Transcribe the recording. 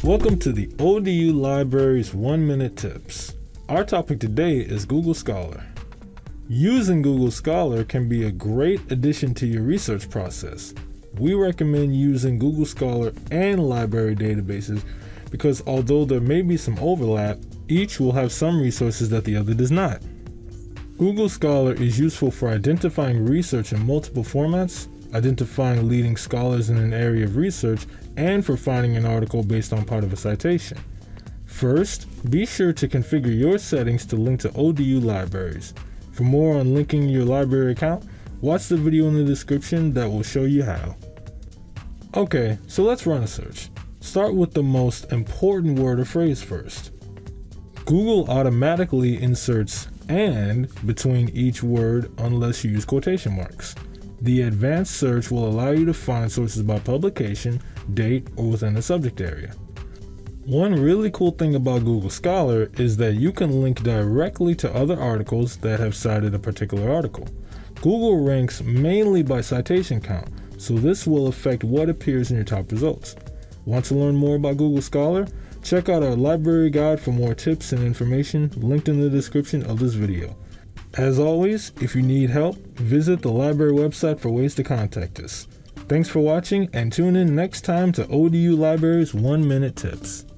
Welcome to the ODU Library's 1-Minute Tips. Our topic today is Google Scholar. Using Google Scholar can be a great addition to your research process. We recommend using Google Scholar and library databases because although there may be some overlap, each will have some resources that the other does not. Google Scholar is useful for identifying research in multiple formats, identifying leading scholars in an area of research, and for finding an article based on part of a citation. First, be sure to configure your settings to link to ODU libraries. For more on linking your library account, watch the video in the description that will show you how. Okay, so let's run a search. Start with the most important word or phrase first. Google automatically inserts "and" between each word unless you use quotation marks. The advanced search will allow you to find sources by publication, date, or within the subject area. One really cool thing about Google Scholar is that you can link directly to other articles that have cited a particular article. Google ranks mainly by citation count, so this will affect what appears in your top results. Want to learn more about Google Scholar? Check out our library guide for more tips and information linked in the description of this video. As always, if you need help, visit the library website for ways to contact us. Thanks for watching and tune in next time to ODU Library's 1-Minute Tips.